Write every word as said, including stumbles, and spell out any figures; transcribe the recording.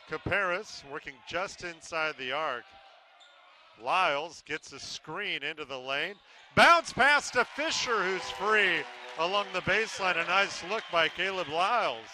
Caparis working just inside the arc. Lyles gets a screen into the lane. Bounce pass to Fisher, who's free along the baseline. A nice look by Caleb Lyles.